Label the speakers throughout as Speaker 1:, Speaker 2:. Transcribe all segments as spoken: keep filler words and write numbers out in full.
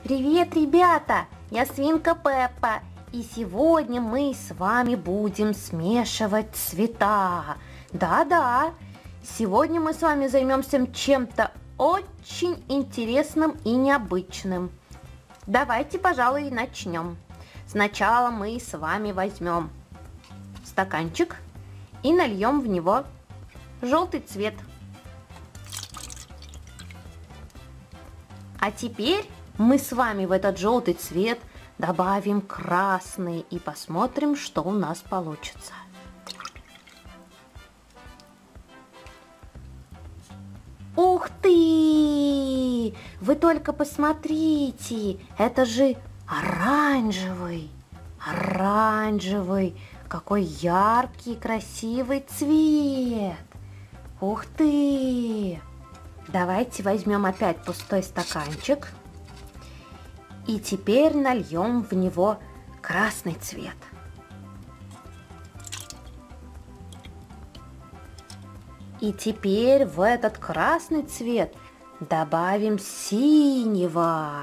Speaker 1: Привет, ребята! Я свинка Пеппа, и сегодня мы с вами будем смешивать цвета. Да-да, сегодня мы с вами займемся чем-то очень интересным и необычным. Давайте, пожалуй, начнем. Сначала мы с вами возьмем стаканчик и нальем в него желтый цвет. А теперь мы с вами в этот желтый цвет добавим красный и посмотрим, что у нас получится. Ух ты! Вы только посмотрите, это же оранжевый, оранжевый, какой яркий, красивый цвет. Ух ты! Давайте возьмем опять пустой стаканчик. И теперь нальем в него красный цвет. И теперь в этот красный цвет добавим синего.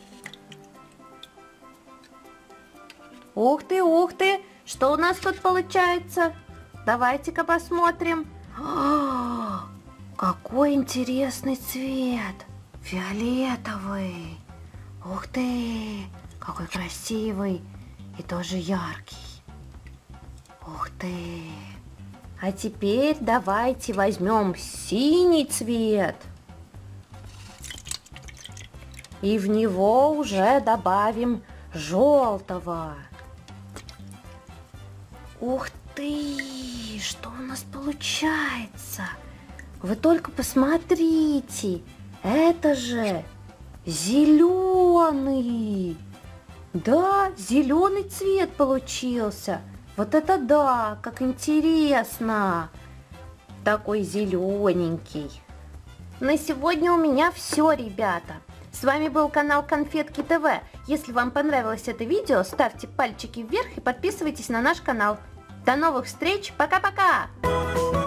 Speaker 1: Ух ты, ух ты! Что у нас тут получается? Давайте-ка посмотрим. О, какой интересный цвет! Фиолетовый! Ух ты, какой красивый и тоже яркий. Ух ты. А теперь давайте возьмем синий цвет. И в него уже добавим желтого. Ух ты, что у нас получается? Вы только посмотрите, это же зеленый! Да, зеленый цвет получился. Вот это да, как интересно! Такой зелененький. На сегодня у меня все, ребята. С вами был канал Конфетки ТВ. Если вам понравилось это видео, ставьте пальчики вверх и подписывайтесь на наш канал. До новых встреч, пока-пока!